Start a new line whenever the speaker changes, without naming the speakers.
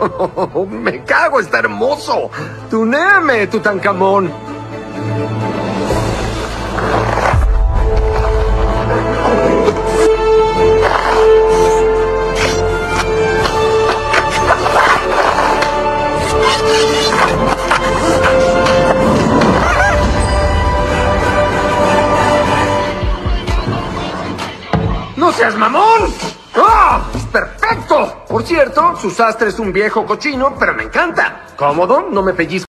Me cago, está hermoso. Tuneme, Tutankamón. ¡No seas mamón! ¡Ah! ¡Perfecto! Por cierto, su sastre es un viejo cochino, pero me encanta. Cómodo, no me pellizco.